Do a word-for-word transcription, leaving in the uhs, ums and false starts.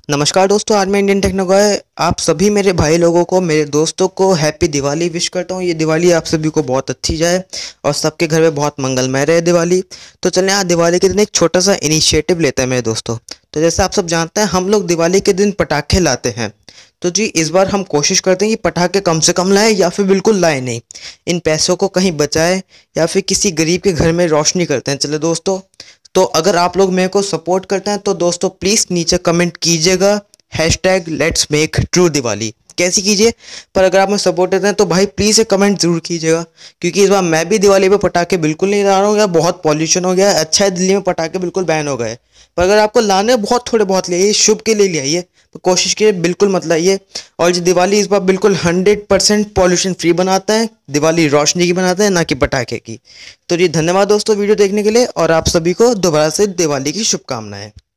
नमस्कार दोस्तों, आज मैं इंडियन टेक्नो गाय आप सभी मेरे भाई लोगों को, मेरे दोस्तों को हैप्पी दिवाली विश करता हूँ। ये दिवाली आप सभी को बहुत अच्छी जाए और सबके घर में बहुत मंगलमय रहे दिवाली। तो चलें आज दिवाली के दिन एक छोटा सा इनिशिएटिव लेते हैं मेरे दोस्तों। तो जैसे आप सब जानते हैं, हम लोग दिवाली के दिन पटाखे लाते हैं। तो जी इस बार हम कोशिश करते हैं कि पटाखे कम से कम लाएं या फिर बिल्कुल लाएं नहीं। इन पैसों को कहीं बचाएं या फिर किसी गरीब के घर में रोशनी करते हैं। चले दोस्तों, तो अगर आप लोग मेरे को सपोर्ट करते हैं तो दोस्तों प्लीज़ नीचे कमेंट कीजिएगा hashtag let's make true Diwali. कैसी कीजिए, पर अगर आप मुझे सपोर्ट करते हैं तो भाई प्लीज़ एक कमेंट जरूर कीजिएगा, क्योंकि इस बार मैं भी दिवाली पे पटाखे बिल्कुल नहीं ला रहा हूँ। यार बहुत पॉल्यूशन हो गया है। अच्छा है दिल्ली में पटाखे बिल्कुल बैन हो गए, पर अगर आपको लाने बहुत थोड़े बहुत लाइए, शुभ के लिए ले आइए, तो कोशिश कीजिए बिल्कुल मत लाइए। और जो दिवाली इस बार बिल्कुल हंड्रेड परसेंट पॉल्यूशन फ्री बनाता है, दिवाली रोशनी की बनाता है, ना कि पटाखे की। तो जी धन्यवाद दोस्तों वीडियो देखने के लिए, और आप सभी को दोबारा से दिवाली की शुभकामनाएं।